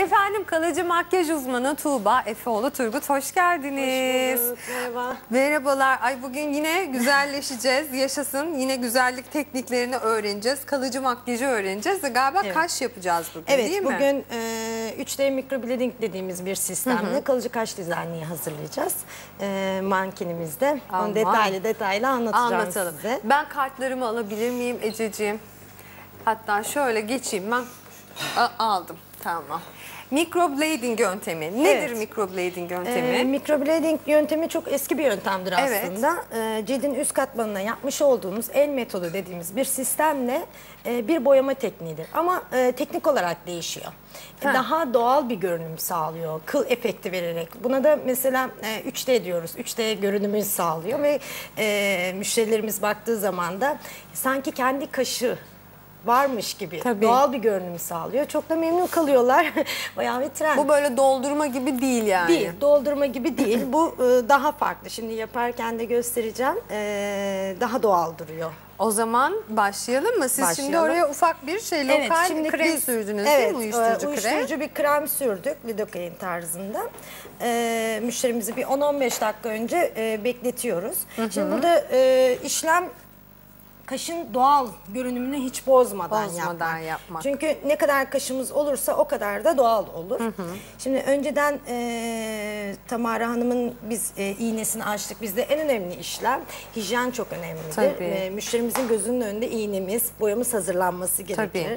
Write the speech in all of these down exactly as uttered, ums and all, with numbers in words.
Efendim kalıcı makyaj uzmanı Tuğba Efeoğlu Turgut, hoş geldiniz. Hoş bulduk, merhaba. Merhabalar. Ay bugün yine güzelleşeceğiz. Yaşasın. Yine güzellik tekniklerini öğreneceğiz. Kalıcı makyajı öğreneceğiz. Galiba evet. Kaş yapacağız bugün, evet, değil mi? Evet bugün e, üç D microblading dediğimiz bir sistemle hı hı. kalıcı kaş dizaynını hazırlayacağız. E, mankenimizde. Aman. Onu detaylı detaylı anlatacağım Anlatalım. size. Ben kartlarımı alabilir miyim Ececiğim? Hatta şöyle geçeyim ben. A aldım. Tamam. Microblading yöntemi. Nedir evet. microblading yöntemi? Ee, microblading yöntemi çok eski bir yöntemdir aslında. Evet. Ee, cildin üst katmanına yapmış olduğumuz el metodu dediğimiz bir sistemle e, bir boyama tekniğidir. Ama e, teknik olarak değişiyor. Ha. Daha doğal bir görünüm sağlıyor. Kıl efekti vererek. Buna da mesela e, üç D diyoruz. üç D görünümü sağlıyor ve e, müşterilerimiz baktığı zaman da sanki kendi kaşı varmış gibi Tabii. doğal bir görünüm sağlıyor. Çok da memnun kalıyorlar. Bayağı bir trend. Bu böyle doldurma gibi değil yani. Değil, doldurma gibi değil. Bu e, daha farklı. Şimdi yaparken de göstereceğim. E, daha doğal duruyor. O zaman başlayalım mı? Siz başlayalım. Şimdi oraya ufak bir şey lokal evet, şimdi krem biz, sürdünüz evet, değil mi? Uyuşturucu, uyuşturucu krem. bir krem sürdük. Lidocaine tarzında. E, müşterimizi bir on on beş dakika önce e, bekletiyoruz. Hı hı. Şimdi burada e, işlem kaşın doğal görünümünü hiç bozmadan, bozmadan yapmak. yapmak. Çünkü ne kadar kaşımız olursa o kadar da doğal olur. Hı hı. Şimdi önceden e, Tamara Hanım'ın biz e, iğnesini açtık. Bizde en önemli işlem hijyen çok önemlidir. E, müşterimizin gözünün önünde iğnemiz, boyamız hazırlanması gerekir. Tabii.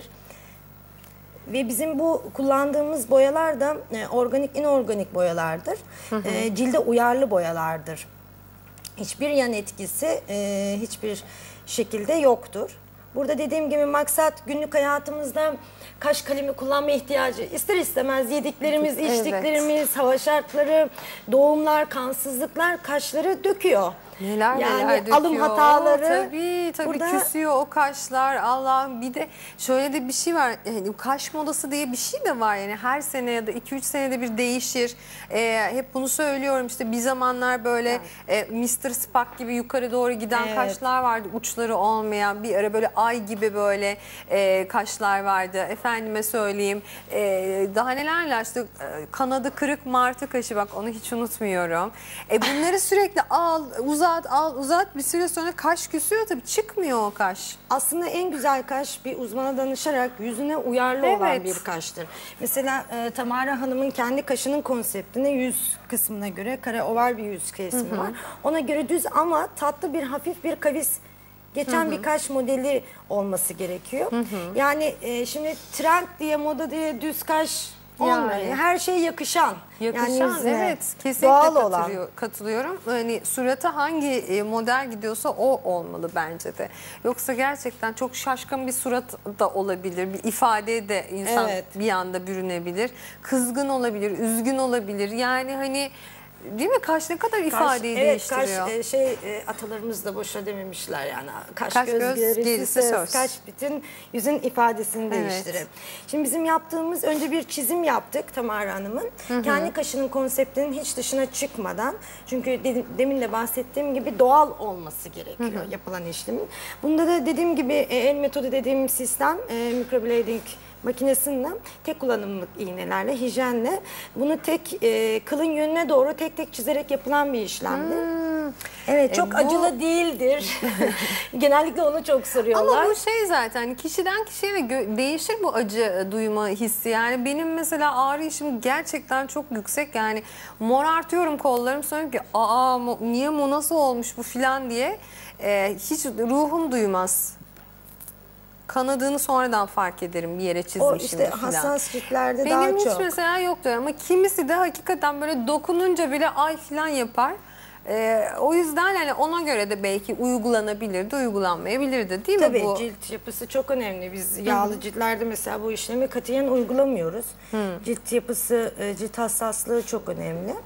Ve bizim bu kullandığımız boyalar da e, organik, inorganik boyalardır. Hı hı. E, cilde uyarlı boyalardır. Hiçbir yan etkisi, e, hiçbir şekilde yoktur. Burada dediğim gibi maksat günlük hayatımızda kaş kalemi kullanma ihtiyacı ister istemez yediklerimiz, evet. içtiklerimiz, hava şartları, doğumlar, kansızlıklar kaşları döküyor. Neler yani neler döküyor. Alım hataları. Tabii tabii burada... küsüyor o kaşlar. Allah'ım bir de şöyle de bir şey var. Yani kaş modası diye bir şey de var. Yani her sene ya da iki üç senede bir değişir. Ee, hep bunu söylüyorum işte bir zamanlar böyle evet. e, mister Spock gibi yukarı doğru giden evet. kaşlar vardı. Uçları olmayan bir ara böyle ay gibi böyle e, kaşlar vardı. Efendime söyleyeyim. E, daha nelerler işte e, kanadı kırık martı kaşı bak onu hiç unutmuyorum. E, bunları sürekli al uzat Uzat, al, uzat bir süre sonra kaş küsüyor tabii çıkmıyor o kaş. Aslında en güzel kaş bir uzmana danışarak yüzüne uyarlı evet. olan bir kaştır. Mesela e, Tamara Hanım'ın kendi kaşının konseptine yüz kısmına göre kare oval bir yüz kesimi hı hı. var. Ona göre düz ama tatlı bir hafif bir kavis geçen hı hı. bir kaş modeli olması gerekiyor. Hı hı. Yani e, şimdi trend diye moda diye düz kaş olmuyor. Yani. Her şey yakışan. Yakışan yani evet kesinlikle doğal katılıyor, olan. katılıyorum. Yani surata hangi model gidiyorsa o olmalı bence de. Yoksa gerçekten çok şaşkın bir surat da olabilir. Bir ifade de insan evet. bir anda bürünebilir. Kızgın olabilir, üzgün olabilir. Yani hani değil mi? Kaş ne kadar ifadeyi kaş, değiştiriyor. Evet, kaş şey e, atalarımız da boşa dememişler yani. Kaş, kaş göz, göz gerisi, gerisi söz. söz. Kaş bütün yüzün ifadesini evet. değiştirir. Şimdi bizim yaptığımız önce bir çizim yaptık Tamara Hanım'ın. Kendi kaşının konseptinin hiç dışına çıkmadan. Çünkü dedim, demin de bahsettiğim gibi doğal olması gerekiyor hı hı. yapılan işlemin. Bunda da dediğim gibi el metodu dediğim sistem e, microblading makinesinden tek kullanımlık iğnelerle, hijyenle bunu tek e, kılın yönüne doğru tek tek çizerek yapılan bir işlemdir. Hmm. Evet, çok e, bu... acılı değildir. Genellikle onu çok soruyorlar. Ama bu şey zaten kişiden kişiye değişir bu acı duyma hissi. Yani benim mesela ağrı işim gerçekten çok yüksek. Yani morartıyorum kollarım sonra ki aa niye bu nasıl olmuş bu filan diye e, hiç ruhum duymaz. Kanadığını sonradan fark ederim bir yere çizmişim. O işte falan. Hassas ciltlerde daha çok. Benim hiç mesela yoktur ama kimisi de hakikaten böyle dokununca bile ay falan yapar. Ee, o yüzden hani ona göre de belki uygulanabilirdi, uygulanmayabilirdi değil Tabii, mi bu? Tabii cilt yapısı çok önemli. Biz yağlı Hı -hı. ciltlerde mesela bu işlemi katiyen uygulamıyoruz. Hı. Cilt yapısı, cilt hassaslığı çok önemli.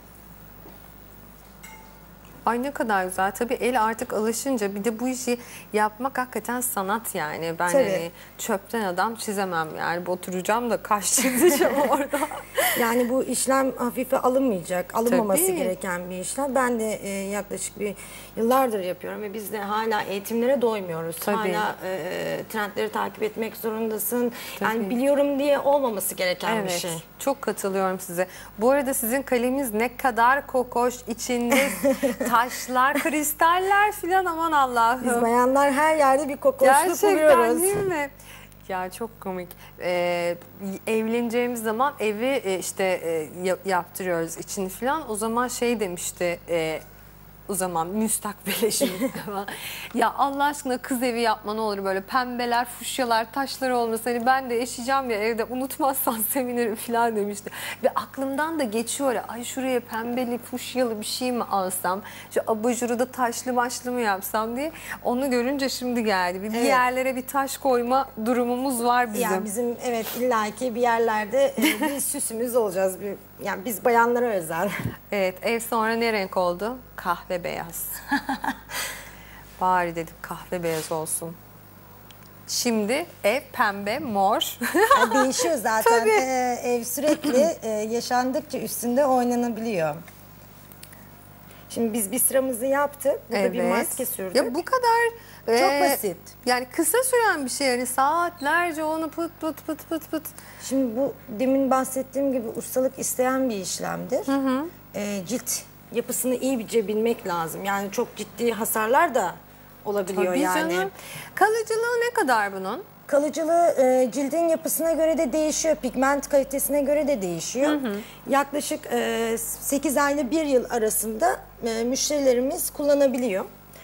Ay ne kadar güzel. Tabii el artık alışınca bir de bu işi yapmak hakikaten sanat yani. Ben hani çöpten adam çizemem yani. Oturacağım da kaş çizeceğim orada. Yani bu işlem hafife alınmayacak, alınmaması Tabii. gereken bir işlem. Ben de e, yaklaşık bir yıllardır yapıyorum ve biz de hala eğitimlere doymuyoruz. Tabii. Hala e, trendleri takip etmek zorundasın. Tabii. Yani biliyorum diye olmaması gereken evet. bir şey. çok katılıyorum size. Bu arada sizin kaleminiz ne kadar kokoş, içinde taşlar, kristaller filan, aman Allah'ım. Biz bayanlar her yerde bir kokoşluk Gerçekten buluyoruz. değil mi? Ya çok komik. Ee, evleneceğimiz zaman evi e, işte e, yaptırıyoruz içini falan. O zaman şey demişti... E, o zaman müstakbel eşim. Ya Allah aşkına kız evi yapma ne olur, böyle pembeler, fuşyalar, taşlar olmasın. Hani ben de yaşayacağım ya evde, unutmazsan sevinirim falan demişti. Ve aklımdan da geçiyor ya, ay şuraya pembeli, fuşyalı bir şey mi alsam? Şu abajuru da taşlı maçlı mı yapsam diye. Onu görünce şimdi geldi. Bir, bir Evet. yerlere bir taş koyma durumumuz var bizim. Yani bizim evet illaki bir yerlerde e, bir süsümüz olacağız. Bir, yani biz bayanlara özel. Evet, ev sonra ne renk oldu? Kahve beyaz. Bari dedim kahve beyaz olsun. Şimdi ev pembe, mor. Yani değişiyor zaten. Tabii. E, ev sürekli e, yaşandıkça üstünde oynanabiliyor. Şimdi biz bir sıramızı yaptık. Burada bir maske sürdük. Ya bu kadar Çok e, basit. Yani kısa süren bir şey, yani saatlerce onu pıt pıt pıt pıt pıt. Şimdi bu demin bahsettiğim gibi ustalık isteyen bir işlemdir. Hı hı. E, cilt yapısını iyice bilmek lazım. Yani çok ciddi hasarlar da olabiliyor. Tabii yani. canım. Kalıcılığı ne kadar bunun? Kalıcılığı e, cildin yapısına göre de değişiyor, pigment kalitesine göre de değişiyor. Hı hı. Yaklaşık e, sekiz ayla bir yıl arasında e, müşterilerimiz kullanabiliyor.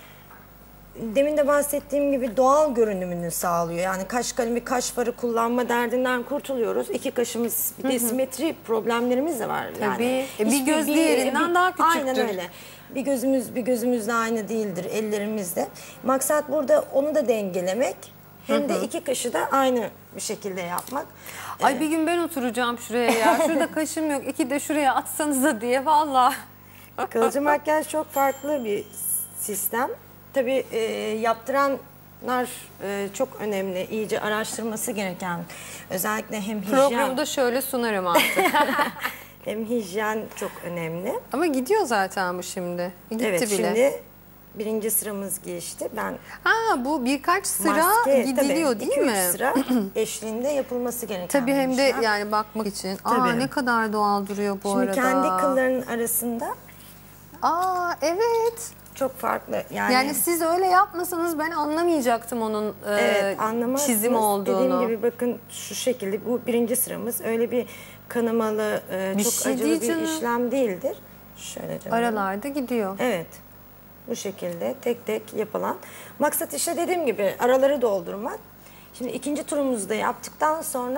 Demin de bahsettiğim gibi doğal görünümünü sağlıyor. Yani kaş kalemi, kaş farı kullanma derdinden kurtuluyoruz. İki kaşımız, bir de simetri problemlerimiz de var. Tabii. Yani E, bir hiçbir- göz diğerinden daha küçüktür. Aynen öyle. Bir gözümüz bir gözümüzle aynı değildir, ellerimizde. Maksat burada onu da dengelemek. Hem de iki kaşı da aynı bir şekilde yapmak. Ay bir gün ben oturacağım şuraya ya. Şurada kaşım yok, iki de şuraya atsanıza diye valla. Kalıcı makyaj çok farklı bir sistem. Tabii e, yaptıranlar e, çok önemli. İyice araştırması gereken, özellikle hem hijyen Programda şöyle sunarım artık. hem hijyen çok önemli. Ama gidiyor zaten bu şimdi. Gitti Evet, bile. şimdi birinci sıramız geçti. Ben Ha, bu birkaç sıra maske, gidiliyor tabii, değil iki, mi? üç sıra eşliğinde yapılması gereken Tabii, hem bir de işlem. yani bakmak için. Aa, Tabii. ne kadar doğal duruyor bu Şimdi arada. kendi kılların arasında Aa, evet. çok farklı. Yani, Yani siz öyle yapmasanız ben anlamayacaktım onun e, evet, anlamazsınız. çizim olduğunu. Dediğim gibi bakın şu şekilde, bu birinci sıramız öyle bir kanamalı, e, Bir çok şey acılı değil bir canım. işlem değildir. Şöyle canım. Aralarda gidiyor. Evet. Bu şekilde tek tek yapılan. Maksat işte dediğim gibi araları doldurmak. Şimdi ikinci turumuzu da yaptıktan sonra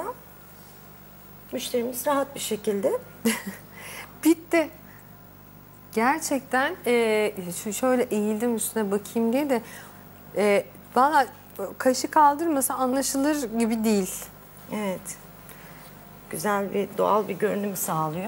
müşterimiz rahat bir şekilde Bitti. Gerçekten e, şu şöyle eğildim üstüne bakayım diye de e, valla kaşı kaldırmasa anlaşılır gibi değil. evet güzel bir doğal bir görünüm sağlıyor.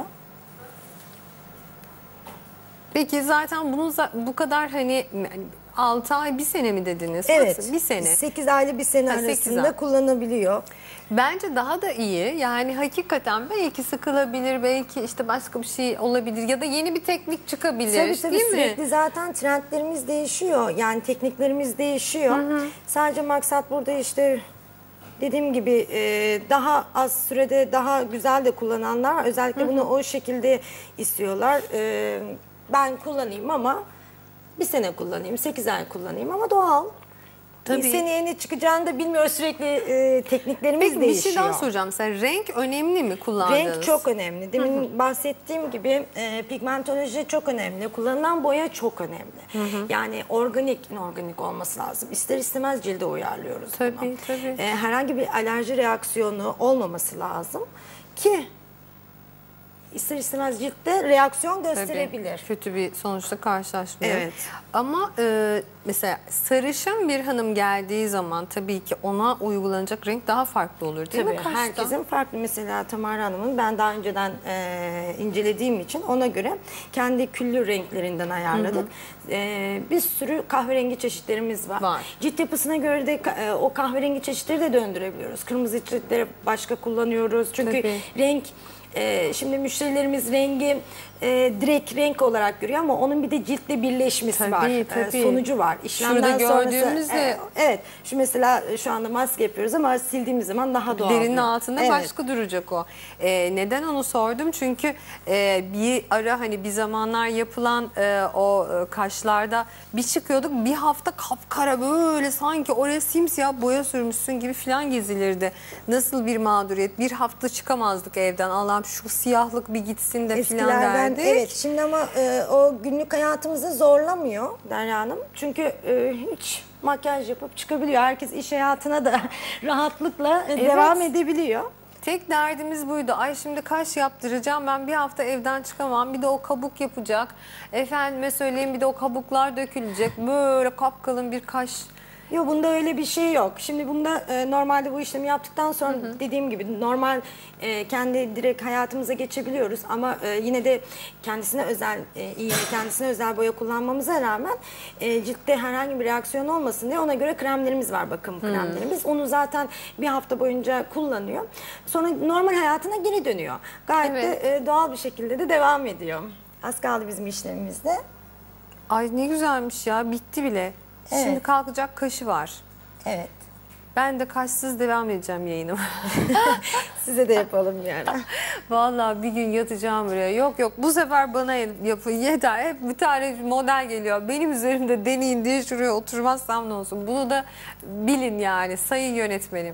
Peki zaten bunu za- bu kadar hani altı ay bir sene mi dediniz? Evet. Nasıl? Bir sene. sekiz aylı bir sene Ha, sekiz arasında ay. kullanabiliyor. Bence daha da iyi. Yani hakikaten belki sıkılabilir, belki işte başka bir şey olabilir ya da yeni bir teknik çıkabilir. Tabii tabii, değil sürekli mi? zaten trendlerimiz değişiyor. Yani tekniklerimiz değişiyor. Hı hı. Sadece maksat burada işte dediğim gibi e, daha az sürede daha güzel de kullananlar var. Özellikle hı hı. bunu o şekilde istiyorlar. E, ben kullanayım ama bir sene kullanayım, sekiz ay kullanayım ama doğal. Tabii. Seneye ne çıkacağını da bilmiyoruz, sürekli e, tekniklerimiz Peki bir değişiyor. şey daha soracağım. Sen renk önemli mi kullandığınız? Renk çok önemli. Demin hı hı. bahsettiğim gibi e, pigmentoloji çok önemli. Kullanılan boya çok önemli. Hı hı. Yani organik, inorganik olması lazım. İster istemez cilde uyarlıyoruz Tabii bunu. tabii. E, herhangi bir alerji reaksiyonu olmaması lazım ki ister istemez ciltte reaksiyon gösterebilir. Tabii, kötü bir sonuçla karşılaşmıyor. Evet. Ama e, mesela sarışın bir hanım geldiği zaman tabii ki ona uygulanacak renk daha farklı olur değil Tabii, mi kaşta? herkesin farklı. Mesela Tamara Hanım'ın ben daha önceden e, incelediğim için ona göre kendi küllü renklerinden ayarladık. Hı hı. E, bir sürü kahverengi çeşitlerimiz var. Var. Cilt yapısına göre de e, o kahverengi çeşitleri de döndürebiliyoruz. Kırmızı ciltleri başka kullanıyoruz. Çünkü Tabii. renk e, şimdi müşterilerimiz rengi e, direkt renk olarak görüyor ama onun bir de ciltle birleşmesi Tabii, var. tabii. E, sonucu var. İşlemden Şurada sonrası, gördüğümüzde- e, evet. Şu mesela şu anda maske yapıyoruz ama sildiğimiz zaman daha doğal. Derinin duruyor. altında Evet. başka duracak o. Ee, neden onu sordum? Çünkü e, bir ara hani bir zamanlar yapılan e, o e, kaşlarda bir çıkıyorduk, bir hafta kapkara böyle sanki oraya simsiyah boya sürmüşsün gibi falan gezilirdi. Nasıl bir mağduriyet. Bir hafta çıkamazdık evden. Allah'ım şu siyahlık bir gitsin de falan Eskilerden derdik. evet, şimdi ama e, o günlük hayatımızı zorlamıyor Derya Hanım. Çünkü e, hiç makyaj yapıp çıkabiliyor. Herkes iş hayatına da rahatlıkla e, devam edebiliyor. Tek derdimiz buydu. Ay şimdi kaş yaptıracağım, ben bir hafta evden çıkamam. Bir de o kabuk yapacak. Efendime söyleyeyim, bir de o kabuklar dökülecek. Böyle kapkalın bir kaş. Yok, bunda öyle bir şey yok. Şimdi bunda e, normalde bu işlemi yaptıktan sonra hı hı. dediğim gibi normal e, kendi direkt hayatımıza geçebiliyoruz ama e, yine de kendisine özel e, iğne, kendisine özel boya kullanmamıza rağmen e, ciltte herhangi bir reaksiyon olmasın diye ona göre kremlerimiz var, bakım kremlerimiz. Onu zaten bir hafta boyunca kullanıyor. Sonra normal hayatına geri dönüyor. Gayet Evet. de e, doğal bir şekilde de devam ediyor. Az kaldı bizim işlemimizde. Ay ne güzelmiş ya, bitti bile. Evet. Şimdi kalkacak kaşı var. Evet. Ben de kaşsız devam edeceğim yayınıma. Size de yapalım yani. Vallahi bir gün yatacağım buraya. Yok yok, bu sefer bana yapın yeter. Hep bir tane model geliyor. Benim üzerimde deneyin diye şuraya oturmazsam ne olsun. Bunu da bilin yani sayın yönetmenim.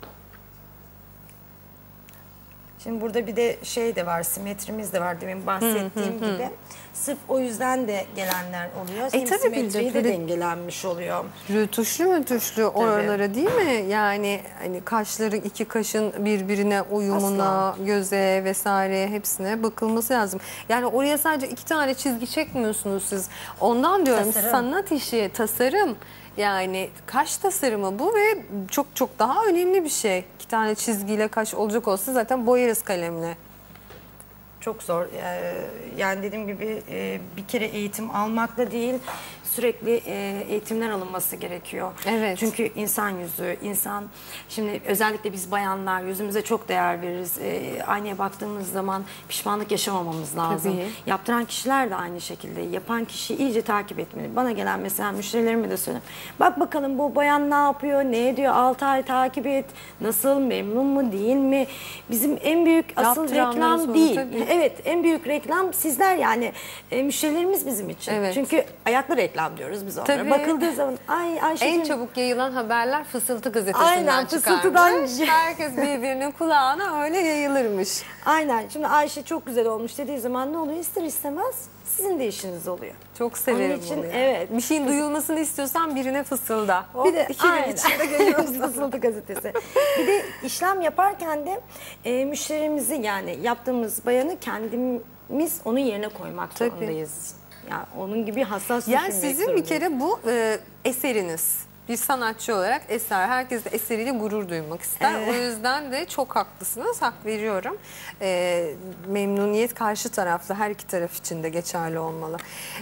Şimdi burada bir de şey de var, simetrimiz de var demin bahsettiğim gibi. Sırf o yüzden de gelenler oluyor. E, Hem tabii simetriyi de böyle- dengelenmiş oluyor. Rötuşlu rötuşlu oralara değil mi? Yani hani kaşları, iki kaşın birbirine uyumuna, Asla. göze vesaire hepsine bakılması lazım. Yani oraya sadece iki tane çizgi çekmiyorsunuz siz. Ondan diyorum, Tasarım. sanat işi, tasarım. Yani kaş tasarımı bu ve çok çok daha önemli bir şey. İki tane çizgiyle kaş olacak olsa zaten boyarız kalemle. Çok zor. Ee, Yani dediğim gibi e, bir kere eğitim almakla değil, sürekli e, eğitimler alınması gerekiyor. Evet. Çünkü insan yüzü, insan, şimdi özellikle biz bayanlar yüzümüze çok değer veririz. E, Aynaya baktığımız zaman pişmanlık yaşamamamız lazım. Tabii. Yaptıran kişiler de aynı şekilde. Yapan kişiyi iyice takip etmeli. Bana gelen mesela müşterilerime de söylüyorum. Bak bakalım bu bayan ne yapıyor, ne ediyor, altı ay takip et. Nasıl, memnun mu, değil mi? Bizim en büyük asıl Yaptıranların reklam sonu değil. tabii. Evet, en büyük reklam sizler yani, e, müşterilerimiz bizim için. Evet. Çünkü ayaklı reklam diyoruz biz onlara. Tabii. Bakıldığı zaman ay Ayşe'cim. En çabuk yayılan haberler Fısıltı gazetesinden Aynen, çıkarmış. Fısıltıdan- Herkes birbirinin kulağına öyle yayılırmış. Aynen. Şimdi Ayşe çok güzel olmuş dediği zaman ne oluyor? İster istemez sizin de işiniz oluyor. Çok severim Onun için, bunu ya. evet. Bir şeyin duyulmasını istiyorsan birine fısılda. Hop, Bir de iki gün aynen. içinde geliyorsun. Fısıltı gazetesi. Bir de işlem yaparken de e, müşterimizi, yani yaptığımız bayanı kendimiz onun yerine koymak Tabii. zorundayız. Yani onun gibi hassas Yani düşünmek sizin bir zorundayız. kere bu e, eseriniz. Bir sanatçı olarak eser. Herkes de eseriyle gurur duymak ister. Evet. O yüzden de çok haklısınız. Hak veriyorum. E, memnuniyet karşı taraflı, her iki taraf için de geçerli olmalı.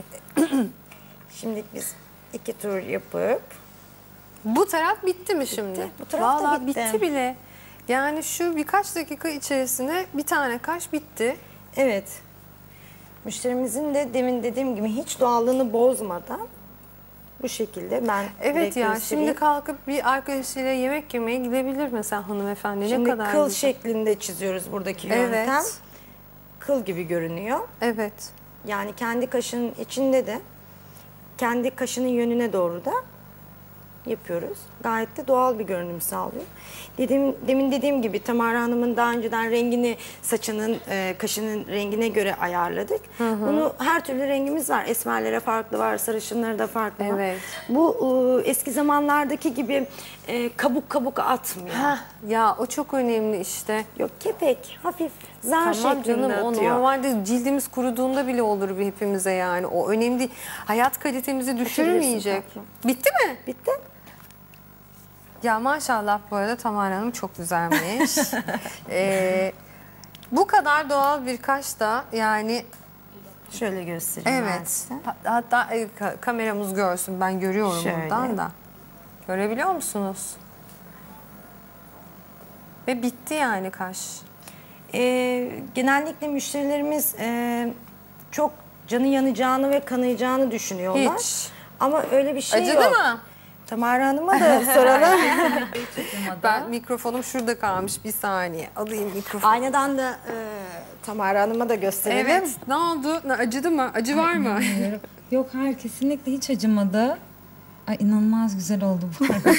Şimdi biz iki tur yapıp Bu taraf bitti mi şimdi? Bu taraf da Vallahi bitti. bitti bile. Yani şu birkaç dakika içerisinde bir tane kaş bitti. evet, müşterimizin de demin dediğim gibi hiç doğallığını bozmadan bu şekilde ben Evet direkt ya, göstereyim. şimdi kalkıp bir arkadaşıyla yemek yemeye gidebilir mesela hanımefendi. Şimdi ne kadar kıl güzel. şeklinde çiziyoruz buradaki Evet. yöntem. Kıl gibi görünüyor. Evet. Yani kendi kaşının içinde de kendi kaşının yönüne doğru da yapıyoruz. Gayet de doğal bir görünüm sağlıyor. Dediğim, demin dediğim gibi Tamara Hanım'ın daha önceden rengini, saçının, e, kaşının rengine göre ayarladık. Bunu her türlü rengimiz var. Esmerlere farklı var, sarışınlara da farklı var. Evet. Bu e, eski zamanlardaki gibi e, kabuk kabuk atmıyor. Hah, ya o çok önemli işte. Yok, kepek, hafif zar Tamam şeklinde canım, o atıyor. normalde cildimiz kuruduğunda bile olur bir hepimize yani. O önemli değil. Hayat kalitemizi düşürmeyecek. tatlım. Bitti mi? Bitti. Ya maşallah, bu arada Tamara Hanım çok güzelmiş. Ee, bu kadar doğal bir kaş da yani, Şöyle göstereyim ben evet. size. Ha- Hatta e, ka- kameramız görsün, ben görüyorum Şöyle. buradan da. Görebiliyor musunuz? Ve bitti yani kaş. E, genellikle müşterilerimiz e, çok canı yanacağını ve kanayacağını düşünüyorlar. Hiç. Ama öyle bir şey Acıdı yok. mı? Tamara Hanım'a da soralım. Ben mikrofonum şurada kalmış, bir saniye alayım mikrofonu. Aynadan da e, Tamara Hanım'a da gösterelim. Evet, ne oldu? Ne, acıdı mı? Acı var mı? Yok, hayır, kesinlikle hiç acımadı. Ay, inanılmaz güzel oldu bu arada.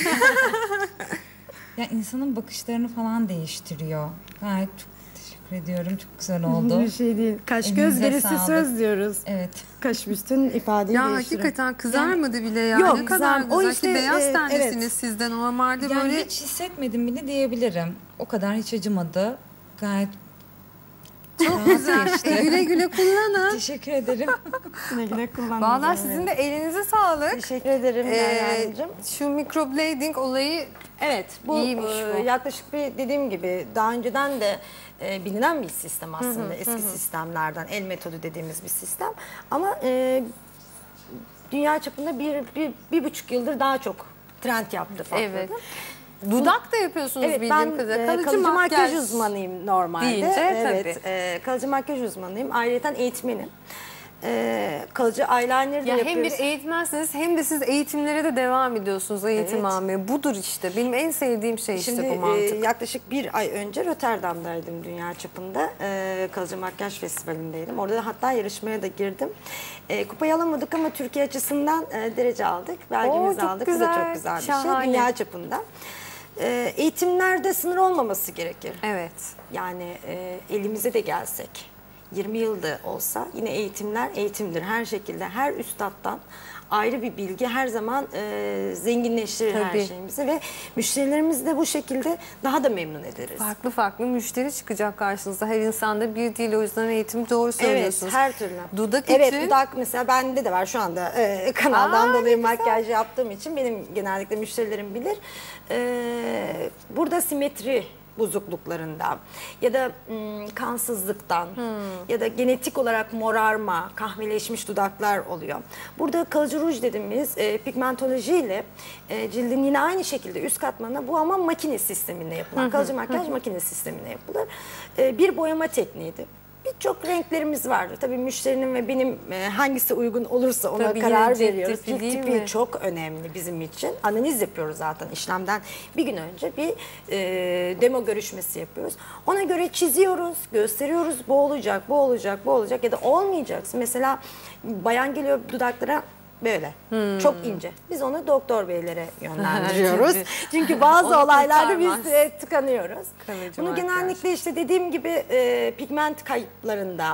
Ya insanın bakışlarını falan değiştiriyor. Gayet çok teşekkür ediyorum. Çok güzel oldu. Bir şey değil. Kaş göz Elinize gerisi sağlık. söz diyoruz. Evet. Kaş bütün ifadeyi Ya değiştiriyor. hakikaten kızarmadı bile ya. Yok, Ne kadar kızar- o güzel işte, ki beyaz e, tenlisiniz evet. siz de normalde Yani böyle. hiç hissetmedim bile diyebilirim. O kadar hiç acımadı. Gayet Çok güzel. E, güle güle kullanın. teşekkür ederim. Güle güle kullanın. Vallahi sizin de elinize sağlık. Teşekkür ederim Ee, Derya Hanımcığım. şu microblading olayı Evet, bu İyiymiş e, bu. yaklaşık bir dediğim gibi daha önceden de e, bilinen bir sistem aslında. Eski sistemlerden el metodu dediğimiz bir sistem. Ama e, dünya çapında bir, bir, bir buçuk yıldır daha çok trend yaptı patladı. evet. Dudak da yapıyorsunuz Evet, bildiğim ben kadarıyla. e, Kalıcı, kalıcı, makyaj, makyaj uzmanıyım normalde. deyince Evet, e, kalıcı makyaj uzmanıyım. Ayrıca eğitmenim. E, kalıcı eyeliner de Ya hem yapıyoruz. bir eğitmensiniz hem de siz eğitimlere de devam ediyorsunuz, eğitim Evet. almaya. Budur işte. Benim en sevdiğim şey Şimdi işte bu e, mantık. yaklaşık bir ay önce Rotterdam'daydım dünya çapında. E, Kalıcı Makyaj Festivali'ndeydim. Orada da hatta yarışmaya da girdim. E, kupayı alamadık ama Türkiye açısından e, derece aldık. Belgemizi Oo, çok aldık. Bu da güzel, çok güzel bir şahane. şey. Dünya çapında. E, eğitimlerde sınır olmaması gerekir. Evet. Yani e, elimize de gelsek yirmi yılda olsa yine eğitimler eğitimdir. Her şekilde her üstattan ayrı bir bilgi her zaman e, zenginleştirir Tabii. her şeyimizi ve müşterilerimizi de bu şekilde daha da memnun ederiz. Farklı farklı müşteri çıkacak karşınıza. Her insanda bir değil, o yüzden eğitim doğru Evet, söylüyorsunuz. her türlü. Dudak Evet, için- dudak mesela bende de var şu anda e, kanaldan Aa, dolayı ne makyaj yaptığım için benim genellikle müşterilerim bilir. E, burada simetri bozukluklarında ya da ım, kansızlıktan ya da genetik olarak morarma, kahveleşmiş dudaklar oluyor. Burada kalıcı ruj dediğimiz e, pigmentolojiyle e, cildin yine aynı şekilde üst katmanına bu ama makine sisteminde yapılan kalıcı makyaj makine sisteminde yapılır. E, bir boyama tekniğidir. Birçok renklerimiz var. Tabii müşterinin ve benim e, hangisi uygun olursa ona Tabii karar yine cilt veriyoruz. tipi Cilt değil tipi mi? çok önemli bizim için. Analiz yapıyoruz zaten işlemden bir gün önce bir e, demo görüşmesi yapıyoruz. Ona göre çiziyoruz, gösteriyoruz. Bu olacak, bu olacak, bu olacak ya da olmayacaksa. Mesela bayan geliyor dudaklara böyle. Çok ince. Biz onu doktor beylere yönlendiriyoruz. Tabii. Çünkü bazı Onu olaylarda biz kurtarmaz. e, tıkanıyoruz. Kalıcı Bunu makyaj. genellikle işte dediğim gibi e, pigment kayıplarında,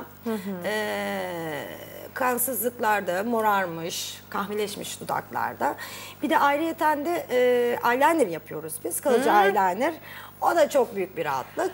e, kansızlıklarda, morarmış, kahveleşmiş dudaklarda. Bir de ayrıyeten de e, eyeliner yapıyoruz biz. Kalıcı eyeliner. O da çok büyük bir rahatlık.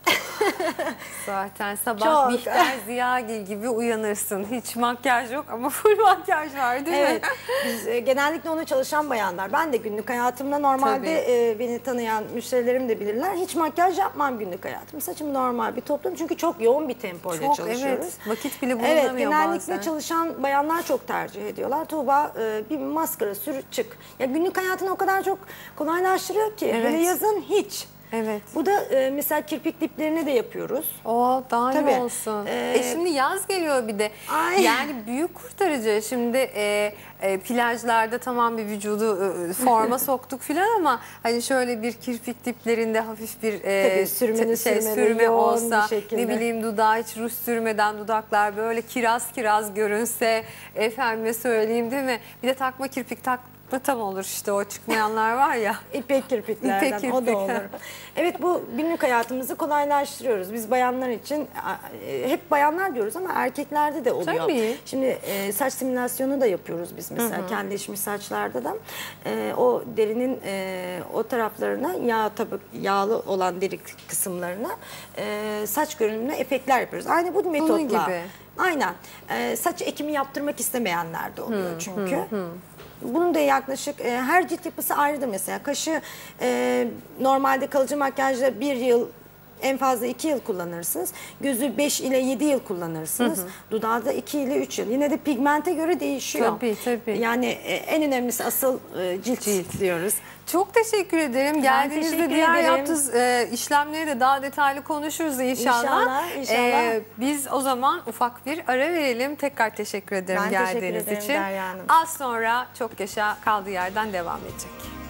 Zaten sabah Çok. Bihter Ziyagil gibi uyanırsın. Hiç makyaj yok ama full makyaj var değil Evet, mi? biz e, genellikle onu çalışan bayanlar. Ben de günlük hayatımda normalde e, beni tanıyan müşterilerim de bilirler. Hiç makyaj yapmam günlük hayatım. Saçım normal bir toplum çünkü çok yoğun bir tempoyla Çok, çalışıyoruz. evet. Vakit bile bulunamıyor Evet, genellikle bazen. çalışan bayanlar çok tercih ediyorlar. Tuğba e, bir maskara sür çık. Ya günlük hayatını o kadar çok kolaylaştırıyor ki. Evet. Hele yazın hiç. Evet. Bu da e, mesela kirpik diplerini de yapıyoruz. O daha Tabii. ne olsun. Ee, e şimdi yaz geliyor bir de. Ay. Yani büyük kurtarıcı. Şimdi e, e, plajlarda tamam bir vücudu e, forma soktuk filan ama hani şöyle bir kirpik diplerinde hafif bir e, Tabii, sürmeli, t- şey, sürmeli, sürme yoğun bir olsa, şekilde. ne bileyim dudağa hiç ruj sürmeden dudaklar böyle kiraz kiraz görünse, efendime söyleyeyim değil mi? Bir de takma kirpik tak tam olur işte, o çıkmayanlar var ya. İpek kirpiklerden İpek o da kirpik. olur. Evet, bu günlük hayatımızı kolaylaştırıyoruz. Biz bayanlar için e, hep bayanlar diyoruz ama erkeklerde de oluyor. Tabii. Şimdi e, saç simülasyonu da yapıyoruz biz mesela kendileşmiş saçlarda da. E, o derinin e, o taraflarına yağ tabii yağlı olan deri kısımlarına e, saç görünümüne efektler yapıyoruz. Aynı bu metotla. gibi. Aynen. E, saç ekimi yaptırmak istemeyenler de oluyor çünkü. Bunun da yaklaşık e, her cilt yapısı ayrıdır mesela. Kaşı e, normalde kalıcı makyajla bir yıl en fazla iki yıl kullanırsınız. Gözü beş ile yedi yıl kullanırsınız. Hı hı. Dudağı da iki ile üç yıl. Yine de pigmente göre değişiyor. Tabii tabii. Yani e, en önemlisi asıl e, cilt, cilt diyoruz. Çok teşekkür ederim. Ben Geldiğinizde teşekkür diğer ederim. yaptığınız e, işlemleri de daha detaylı konuşuruz inşallah. İnşallah, inşallah. E, biz o zaman ufak bir ara verelim. Tekrar teşekkür ederim Ben teşekkür geldiğiniz ederim için. Derya Hanım. Az sonra Çok Yaşa kaldığı yerden devam edecek.